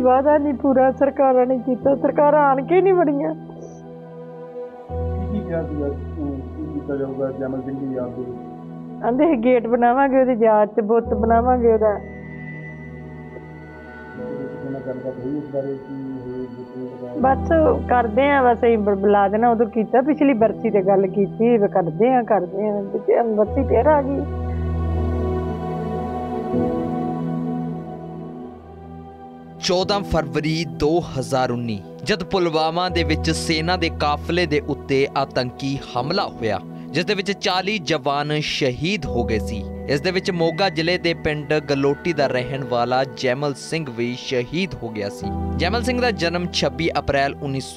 वादा नहीं पूरा सरकारां ने कीता, सरकारां आण के नहीं वड़ियां। आंदे गेट बनावांगे ओहदी याद च, बुत बनावांगे ओहदा। बस करदे आ, बस बुला देना। उदों कीता पिछली बरसी ते गल कीती, करदे आ बरसी फिर आ गई। 14 फरवरी 2019 जद पुलवामा दे विच सेना दे काफले दे उत्ते आतंकी हमला होया, जिस दे विच 40 जवान शहीद हो गए सी। इस दे विच मोगा जिले दे पिंड गलोटी दा रहन वाला जैमल सिंह भी शहीद हो गया सी। जैमल सिंह दा जन्म 26 अप्रैल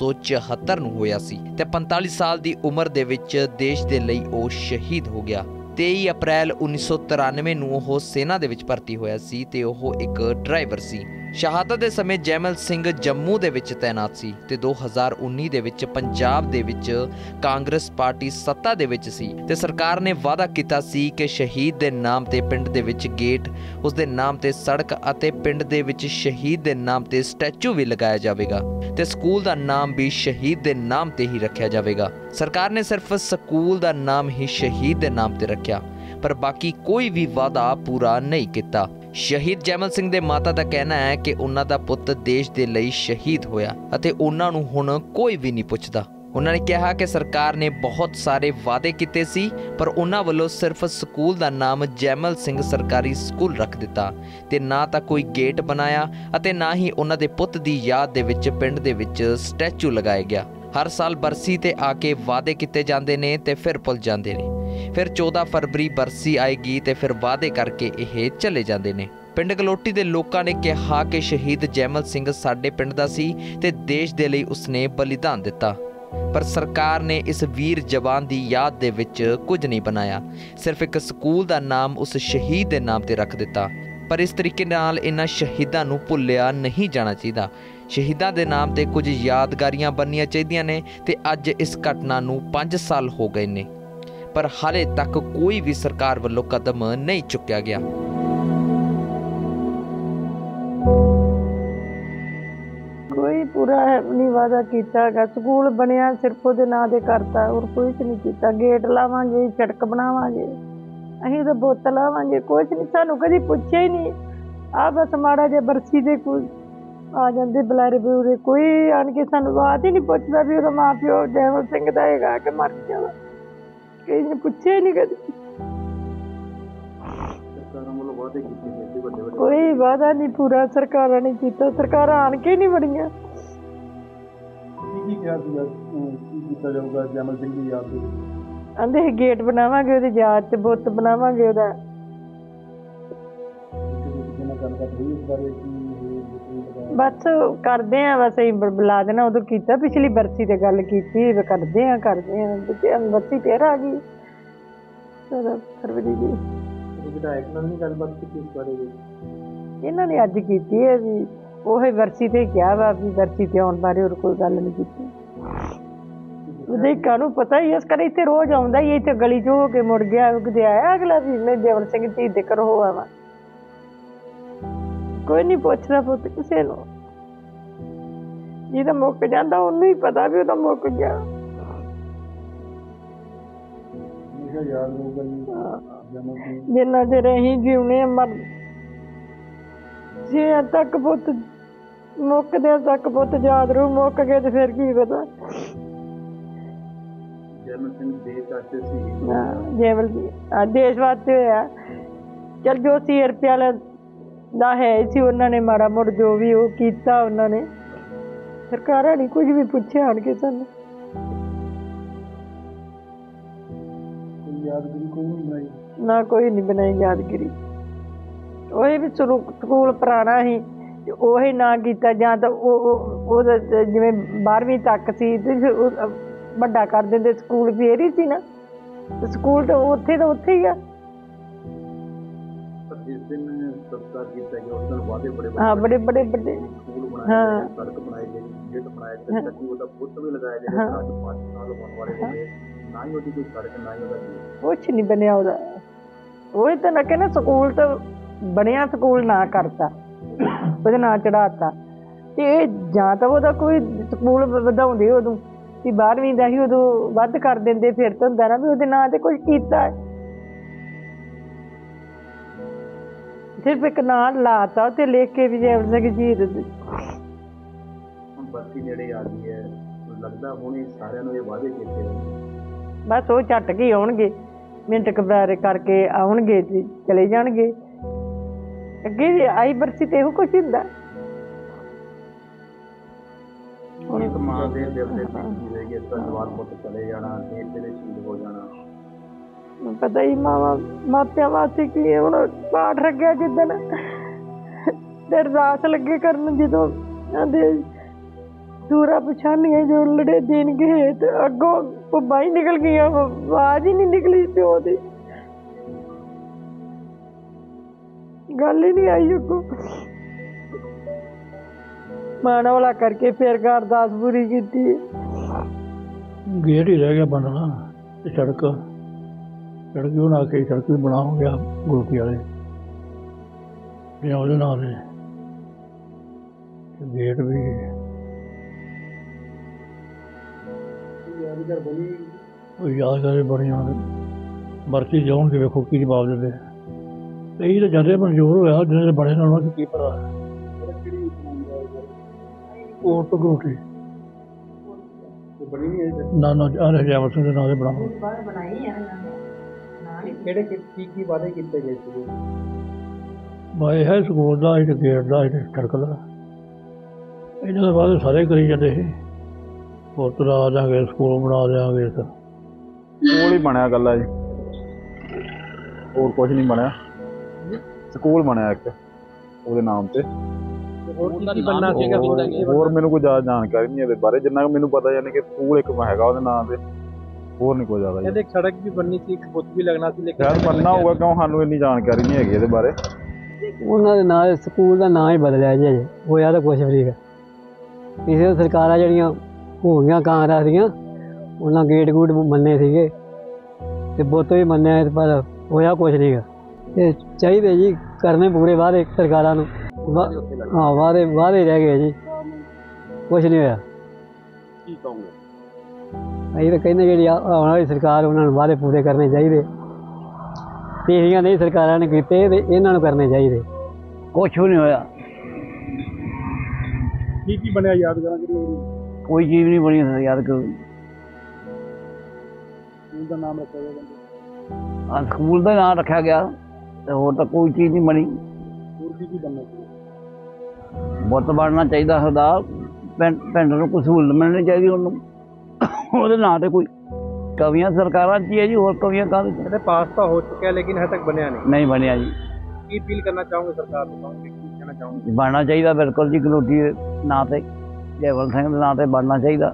1974 नूं होया सी ते 45 साल दी उम्र दे विच देश दे लई ओह शहीद हो गया। 23 अप्रैल 1993 नूं ओह सेना दे विच भर्ती होया सी ते ओह एक ड्राइवर सी। शहादत दे समय जैमल सिंह जम्मू दे विच तैनात सी ते 2019 दे विच पंजाब दे विच कांग्रेस पार्टी सत्ता दे विच सी ते सरकार ने वादा कीता सी कि शहीद दे नाम ते पिंड दे विच गेट, उसदे नाम ते सड़क अते पिंड दे विच शहीद दे नाम ते स्टैचू भी लगाया जावेगा ते स्कूल दा नाम भी शहीद दे नाम ते ही रखिया जावेगा। सरकार ने सिर्फ स्कूल दा नाम ही शहीद दे नाम ते रखिया, पर बाकी कोई भी वादा पूरा नहीं किया। शहीद जैमल सिंह दे माता का कहना है कि उन्हां दा पुੱਤ देश दे लई शहीद होया अते उन्हां नूं हुण कोई भी नहीं पुछदा। उन्होंने कहा कि सरकार ने बहुत सारे वादे किए सी, पर उन्हां वल्लों सिर्फ स्कूल का नाम जैमल सिंह सरकारी स्कूल रख दिता ते ना तो कोई गेट बनाया अते ना ही उन्हां दे पुੱਤ दी याद दे विच पिंड दे विच स्टैचू लगाया गया। हर साल बरसी ते आके वादे किए जाते ने ते फिर भुल जाते ने, फिर 14 फरवरी बरसी आएगी ते फिर वादे करके यह चले जाते ने। पिंड गलोटी दे लोकां ने कहा कि शहीद जैमल सिंह साडे पिंड दा सी ते देश दे लई उसने बलिदान दिता, पर सरकार ने इस वीर जवान की याद दे विच कुछ नहीं बनाया, सिर्फ एक स्कूल का नाम उस शहीद के नाम ते रख दिता। पर इस तरीके नाल इन्हां शहीदां नूं भुल्लिया नहीं जाना चाहिए। शहीदां दे नाम ते कुछ यादगारियां बननियां चाहिए ने ते अज इस घटना नूं 5 साल हो गए ने, पर हाले तक कोई भी सरकार वालों कदम नहीं चुकिया गया। कोई पूरा नहीं वादा किया है। स्कूल बनया सिर्फ वो नां दे करता और कुछ नहीं किया। गेट लावांगे, सड़क बनावांगे, असीं तो बुत लावांगे, कुछ नहीं सानू कदी पुछया ही नहीं। आ बस माड़ा जिहा बरसी दे कोई आ जांदे बलारे बलूरे, कोई आण के सानू बात ही नहीं पुछदा भी ओहदा मां प्यो जैमल सिंह दा हैगा कि मर गया वा। किसी ने पुछया ही नहीं कदी। कोई वादा नहीं पूरा सरकारां ने कीता, सरकारां आण के नहीं वड़ियां। आंदे गेट बनावांगे ओहदी याद च, बुत बनावांगे ओहदा। बस करदे आ, बस बुला देना। उदों कीता पिछली बरसी ते गल कीती, करदे आ बरसी फिर आ गई 14 फरवरी दी। इन्होंने अज की है भी ओही बरसी ते क्या वा भी बरसी ते आउण बारे होर कोई गल नहीं की। विधायिका नूं पता ही इस कर इत्थे रोज आउंदा ही, इत्थे गली चो हो के मुड़ गया कदे आया अगला भी मैं जैमल सिंह धी दे घरों हो आवां। कोई नहीं पुछदा पुत किसे नूं, जिहदा मुक जांदा उहनूं ही पता भी ओहदा मुक गया। जिन्ना चिर असीं जीउने मर जे तक पुत मुकदे तक पुत याद रहू, मुक गए तो फिर की पता। जैमल देश वास्ते होया। चल जो CRP वाला दा है सी उन्होंने माड़ा मुड़ जो भी वो कीता उन्होंने, सरकारां नहीं कुछ भी पुछया आण के सानू। ना कोई नहीं बनाई यादगिरी। वही भी स्कूल पुराना ही ਉਹੀ ਨਾ ਕੀਤਾ ਜਾਂ ਤਾਂ ਉਹਦਾ ਜਿਵੇਂ 12ਵੀਂ ਤੱਕ ਸੀ ਤੇ ਵੱਡਾ ਕਰ ਦਿੰਦੇ ਸਕੂਲ ਫੇਰ ਹੀ ਸੀ ਨਾ। ਸਕੂਲ ਤਾਂ ਉੱਥੇ ਹੀ ਆ। हाँ बड़े बड़े हाँ कुछ नहीं बनया ਉਹਦਾ। ਉਹੀ ਤਾਂ ਨਾ ਸਕੂਲ ਤਾਂ ਬਣਿਆ, ਸਕੂਲ ਨਾ ਕਰਤਾ ਉਹਦੇ ਨਾਂ ਚੜਾਤਾ। ਤੇ ਜਾਂ ਤਾਂ ਉਹਦਾ ਕੋਈ ਸਕੂਲ ਵਧਾਉਂਦੇ ਉਦੋਂ ਵੀ 12ਵੀਂ ਦਾ ਹੀ ਉਦੋਂ ਵੱਧ ਕਰ ਦਿੰਦੇ, ਫਿਰ ਤਾਂ ਹੁੰਦਾ ਨਾ ਵੀ ਉਹਦੇ ਨਾਂ ਤੇ ਕੁਝ ਕੀਤਾ ਹੈ। ਸਿਰਫ ਇੱਕ ਨਾਂ ਲਾਤਾ ਤੇ ਲਿਖ ਕੇ ਵੀ ਜੈਵਲ ਸਿੰਘ ਸ਼ਹੀਦ ਦੀ। ਹੁਣ ਬਰਸੀ ਨੇੜੇ ਆ ਗਈ ਹੈ, ਲੱਗਦਾ ਹੁਣ ਸਾਰਿਆਂ ਨੂੰ ਇਹ ਵਾਅਦੇ ਕੀਤੇ ਹੋਣਗੇ, ਬਸ ਉਹ ਝੱਟ ਕੇ ਆਉਣਗੇ, ਮਿੰਟ ਘਬਰਾਰੇ ਕਰਕੇ ਆਉਣਗੇ ਤੇ ਚਲੇ ਜਾਣਗੇ। ਅੱਗੇ ਵੀ ਆਈ ਬਰਸੀ ਤੇ ਇਹੋ ਕੁਛ ਹੁੰਦਾ। ਹੁਣ ਇੱਕ ਮਾਂ ਦੇ ਦਿਲ ਤੇ ਬੀਤੀ ਹੋਏਗੀ, ਇਸ ਦਾ ਜਵਾਨ ਪੁੱਤ ਚਲੇ ਜਾਣਾ, ਦੇਸ਼ ਦੇ ਵਿੱਚ ਸ਼ਹੀਦ ਹੋ ਜਾਣਾ। ਪਤਾ ਹੀ ਮਾਪਿਆਂ ਵਾਸਤੇ ਕੀ ਹੈ। ਹੁਣ ਪਾਠ ਰੱਖਿਆ ਜਿੱਦਣ ਤੇ ਅਰਦਾਸ ਲੱਗੇ ਕਰਨ, ਜਦੋਂ ਆਂਦੇ ਸੂਰਾ ਪਛਾਣੀਆਂ ਜੋ ਲੜੇ ਦੇਣਗੇ, ਤੇ ਅੱਗੋਂ ਭੁੱਬਾਂ ਹੀ ਨਿਕਲ ਗਈਆਂ, ਆਵਾਜ਼ ਹੀ ਨਹੀਂ ਨਿਕਲੀ ਪਿਓ ਦੀ, ਗੱਲ ਹੀ ਨਹੀਂ ਆਈ ਅੱਗੋਂ। ਮਾਣ ਵਾਲਾ ਕਰਕੇ ਫਿਰ ਅਰਦਾਸ ਪੂਰੀ ਕੀਤੀ। ਗੇਟ ਹੀ ਰਹਿ ਗਿਆ ਬਣਨਾ ਤੇ ਸੜਕ ਵੀ ਬਣਾ ਕੇ, ਸੜਕ ਵੀ ਬਣਾ ਹੋ ਗਿਆ ਗੁਰਕੀ ਵਾਲੇ ਉਹਦੇ ਨਾਲ ਦੇ ਗੇਟ ਵੀ ਯਾਦਗਾਰ ਬਣੀ। ਹੁਣ ਬਰਤੀ ਜਾਉਣਗੇ, ਵੇਖੋ ਕੀ ਜਵਾਬ ਦਿੰਦੇ। ਕਈ ਤਾਂ ਜਾਂਦੇ ਮਨਜ਼ੂਰ ਹੋਇਆ, ਜਿਹਨਾਂ ਦੇ ਬਣੇ ਨਾ ਉਹਨਾਂ ਨੂੰ ਕੀ ਪਤਾ। ਉਹ ਤੋਂ ਗਰੋਟੀ ਨਾ ਜੈਵਲ ਸਿੰਘ ਦੇ ਨਾਂ ਦੇ ਬਣਾਓ। ਕਿਹੜੇ ਕੀ ਵਾਅਦੇ ਕੀਤੇ ਗਏ ਸੀ? ਬਾਏ ਹੈ ਸਕੂਲ ਦਾ, ਇੱਕ ਗੇਟ ਦਾ, ਇੱਕ ਸੜਕ ਦਾ। ਇਹਨਾਂ ਦੇ ਬਾਅਦ ਸਾਰੇ ਕਰੀ ਜਾਂਦੇ ਸੀ, ਹੋਟਲ ਆ ਜਾਵਾਂਗੇ, ਸਕੂਲ ਬਣਾ ਦਿਆਂਗੇ। ਸਕੂਲ ਹੀ ਬਣਿਆ ਇਕੱਲਾ ਜੀ, ਹੋਰ ਕੁਝ ਨਹੀਂ ਬਣਿਆ। ਸਕੂਲ ਬਣਿਆ ਇੱਕ ਉਹਦੇ ਨਾਮ ਤੇ। ਹੋਰ ਮੈਨੂੰ ਕੋਈ ਜ਼ਿਆਦਾ ਜਾਣਕਾਰੀ ਨਹੀਂ ਇਹਦੇ ਬਾਰੇ, ਜਿੰਨਾ ਕੁ ਮੈਨੂੰ ਪਤਾ ਯਾਨੀ ਕਿ ਸਕੂਲ ਇੱਕ ਹੈਗਾ ਉਹਦੇ ਨਾਮ ਤੇ, ਹੋਰ ਨਹੀਂ ਕੋਈ ਜ਼ਿਆਦਾ। ਕਹਿੰਦੇ ਸੜਕ ਵੀ ਬਣਨੀ ਸੀ, ਇੱਕ ਬੁੱਤ ਵੀ ਲੱਗਣਾ ਸੀ, ਲੇਕਿਨ ਸ਼ਾਇਦ ਬਣਨਾ ਹੋਊਗਾ, ਕਿਉਂ ਸਾਨੂੰ ਇੰਨੀ ਜਾਣਕਾਰੀ ਨਹੀਂ ਹੈਗੀ ਇਹਦੇ ਬਾਰੇ। ਉਹਨਾਂ ਦੇ ਨਾਂ ਸਕੂਲ ਦਾ ਨਾਂ ਹੀ ਬਦਲਿਆ ਜੀ, ਅਜੇ ਹੋਇਆ ਤਾਂ ਕੁਛ ਵੀ ਨਹੀਂ। ਕਿਸੇ ਸਰਕਾਰਾਂ ਜਿਹੜੀਆਂ ਹੋ ਗਈਆਂ ਕਾਂਗਰਸ ਦੀਆਂ, ਉਹਨਾਂ ਗੇਟ ਗੂਟ ਮੰਨੇ ਸੀਗੇ ਤੇ ਬੁੱਤ ਵੀ ਮੰਨਿਆ, ਪਰ ਹੋਇਆ ਕੁਛ ਨਹੀਂ ਗਾ। ਇਹ ਚਾਹੀਦੇ ਜੀ ਕਰਨੇ ਪੂਰੇ ਵਾਅਦੇ ਸਰਕਾਰਾਂ ਨੂੰ। ਹਾਂ, ਵਾਅਦੇ ਰਹਿ ਗਏ ਜੀ, ਕੁਛ ਨਹੀਂ ਹੋਇਆ। ਕੀ ਕਹੋਗੇ? ਅਸੀਂ ਤਾਂ ਕਹਿੰਦੇ ਜਿਹੜੀ ਆਉਣ ਵਾਲੀ ਸਰਕਾਰ, ਉਹਨਾਂ ਨੂੰ ਵਾਅਦੇ ਪੂਰੇ ਕਰਨੇ ਚਾਹੀਦੇ। ਪਿਛਲੀਆਂ ਨਹੀਂ ਸਰਕਾਰਾਂ ਨੇ ਕੀਤੇ ਤੇ ਇਹਨਾਂ ਨੂੰ ਕਰਨੇ ਚਾਹੀਦੇ। ਕੁਛ ਵੀ ਨਹੀਂ ਹੋਇਆ। ਕੀ ਬਣਿਆ ਯਾਦਗਾਰਾਂ ਜਿਹੜੀ? ਕੋਈ ਚੀਜ਼ ਨਹੀਂ ਬਣੀ ਯਾਦ ਕਰੋ। ਸਕੂਲ ਦਾ ਨਾਮ ਰੱਖਿਆ ਗਿਆ, ਸਕੂਲ ਦਾ ਨਾਂ ਰੱਖਿਆ ਗਿਆ ਤੇ ਹੋਰ ਤਾਂ ਕੋਈ ਚੀਜ਼ ਨਹੀਂ ਬਣੀ। ਹੋਰ ਕੀ ਬਣਨਾ ਚਾਹੀਦਾ? ਬੁੱਤ ਬਣਨਾ ਚਾਹੀਦਾ ਸਾਡਾ, ਪਿੰਡ ਨੂੰ ਕੋਈ ਸਹੂਲਤ ਮਿਲਣੀ ਚਾਹੀਦੀ ਉਹਨੂੰ, ਉਹਦੇ ਨਾਂ ਤੇ ਕੋਈ। ਕਵੀਆਂ ਸਰਕਾਰਾਂ 'ਚ ਹੀ ਹੈ ਜੀ, ਹੋਰ ਕਵੀਆਂ ਕਾਹਦੇ 'ਚ? ਕਹਿੰਦੇ ਪਾਸ ਤਾਂ ਹੋ ਚੁੱਕਿਆ, ਲੇਕਿਨ ਹਜੇ ਤੱਕ ਬਣਿਆ ਨਹੀਂ ਬਣਿਆ ਜੀ। ਕੀ ਅਪੀਲ ਕਰਨਾ ਚਾਹੋਗੇ ਸਰਕਾਰ ਨੂੰ? ਕੀ ਕਹਿਣਾ ਚਾਹੋਗੇ? ਬਣਨਾ ਚਾਹੀਦਾ ਬਿਲਕੁਲ ਜੀ, ਗਲੋਟੀ ਦੇ ਨਾਂ ਤੇ, ਜੈਵਲ ਸਿੰਘ ਦੇ ਨਾਂ ਤੇ ਬਣਨਾ ਚਾਹੀਦਾ।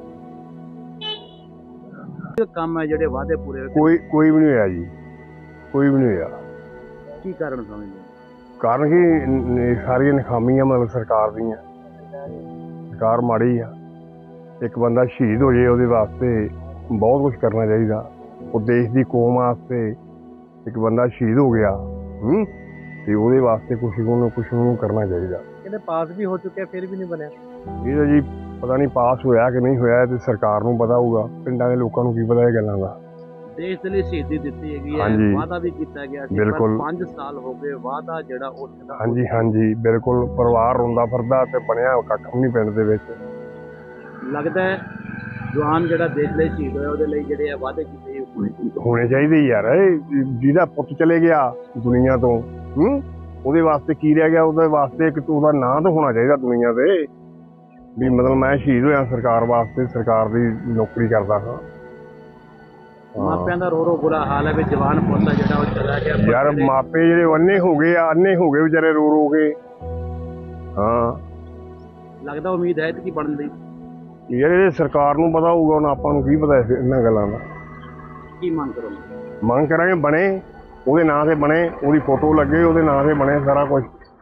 ਕੰਮ ਹੈ ਜਿਹੜੇ ਵਾਅਦੇ ਪੂਰੇ ਹੋਏ, ਕੋਈ ਵੀ ਨਹੀਂ ਹੋਇਆ ਜੀ, ਕੋਈ ਵੀ ਨਹੀਂ ਹੋਇਆ। ਕੀ ਕਾਰਨ ਸਮਝਦੇ? ਕਾਰਨ ਕਿ ਸਾਰੀਆਂ ਨਕਾਮੀਆਂ ਮਤਲਬ ਸਰਕਾਰ ਦੀਆਂ। ਸਰਕਾਰ ਮਾੜੀ ਆ। ਇੱਕ ਬੰਦਾ ਸ਼ਹੀਦ ਹੋ ਜੇ ਉਹਦੇ ਵਾਸਤੇ ਬਹੁਤ ਕੁਛ ਕਰਨਾ ਚਾਹੀਦਾ। ਉਹ ਦੇਸ਼ ਦੀ ਕੌਮ ਵਾਸਤੇ ਇੱਕ ਬੰਦਾ ਸ਼ਹੀਦ ਹੋ ਗਿਆ ਤੇ ਉਹਦੇ ਵਾਸਤੇ ਕੁਛ ਉਹਨੂੰ ਕਰਨਾ ਚਾਹੀਦਾ। ਕਹਿੰਦੇ ਪਾਸ ਵੀ ਹੋ ਚੁੱਕਿਆ, ਫਿਰ ਵੀ ਨਹੀਂ ਬਣਿਆ। ਇਹ ਤਾਂ ਜੀ ਪਤਾ ਨਹੀਂ ਪਾਸ ਹੋਇਆ ਕਿ ਨਹੀਂ ਹੋਇਆ, ਤੇ ਸਰਕਾਰ ਨੂੰ ਪਤਾ ਹੋਊਗਾ, ਪਿੰਡਾਂ ਦੇ ਲੋਕਾਂ ਨੂੰ ਕੀ ਪਤਾ ਇਹ ਗੱਲਾਂ ਦਾ। ਦੇਸ਼ ਦੇ ਲਈ ਸ਼ਹੀਦੀ ਦਿੱਤੀ ਹੈਗੀ ਹੈ, ਵਾਅਦਾ ਵੀ ਕੀਤਾ ਗਿਆ ਸੀ, ਬਿਲਕੁਲ 5 ਸਾਲ ਹੋ ਗਏ, ਵਾਅਦਾ ਜਿਹੜਾ ਉੱਠਦਾ। ਹਾਂਜੀ ਬਿਲਕੁਲ। ਪਰਿਵਾਰ ਰੋਂਦਾ ਫਿਰਦਾ ਤੇ ਬਣਿਆ ਕੱਖ ਨਹੀਂ ਪਿੰਡ ਦੇ ਵਿੱਚ। ਲੱਗਦਾ ਹੈ ਜਵਾਨ ਜਿਹੜਾ ਦੇਸ਼ ਲਈ ਸ਼ਹੀਦ ਹੋਇਆ, ਉਹਦੇ ਲਈ ਜਿਹੜੇ ਵਾਅਦੇ ਕੀਤੇ ਹੋਣੇ ਚਾਹੀਦੇ ਯਾਰ। ਜਿਹਦਾ ਪੁੱਤ ਚਲੇ ਗਿਆ ਦੁਨੀਆ ਤੋਂ, ਉਹਦੇ ਵਾਸਤੇ ਕੀ ਰਹਿ ਗਿਆ? ਉਹਦੇ ਵਾਸਤੇ ਇੱਕ ਉਹਦਾ ਨਾਂ ਤਾਂ ਹੋਣਾ ਚਾਹੀਦਾ ਦੁਨੀਆ ਤੇ, ਵੀ ਮਤਲਬ ਮੈਂ ਸ਼ਹੀਦ ਹੋਇਆ ਸਰਕਾਰ ਵਾਸਤੇ, ਸਰਕਾਰ ਦੀ ਨੌਕਰੀ ਕਰਦਾ ਹਾਂ। ਮਾਪਿਆਂ ਦਾ ਰੋ ਬੁਰਾ ਹਾਲ ਹੈ ਵੀ ਜਵਾਨ ਪੁੱਤ ਜਿਹੜਾ ਉਹ ਚਲਾ ਗਿਆ। ਯਾਰ ਮਾਪੇ ਜਿਹੜੇ ਅੰਨੇ ਹੋ ਗਏ ਆ, ਅੰਨੇ ਹੋ ਗਏ ਵਿਚਾਰੇ ਰੋ ਕੇ। ਹਾਂ, ਲੱਗਦਾ ਉਮੀਦ ਹੈ ਕਿ ਬਣਨ ਦੀ। ਯਾਰ ਇਹ ਸਰਕਾਰ ਨੂੰ ਪਤਾ ਹੋਊਗਾ, ਹੁਣ ਆਪਾਂ ਨੂੰ ਕੀ ਪਤਾ ਇਹਨਾਂ ਗੱਲਾਂ ਦਾ। ਕੀ ਮੰਗ ਕਰੋਗੇ? ਮੰਗ ਕਰਾਂਗੇ ਬਣੇ, ਉਹਦੇ ਨਾਂ ਤੇ ਬਣੇ, ਉਹਦੀ ਫੋਟੋ ਲੱਗੇ, ਉਹਦੇ ਨਾਂ ਤੇ ਬਣੇ ਸਾਰਾ ਕੁਝ।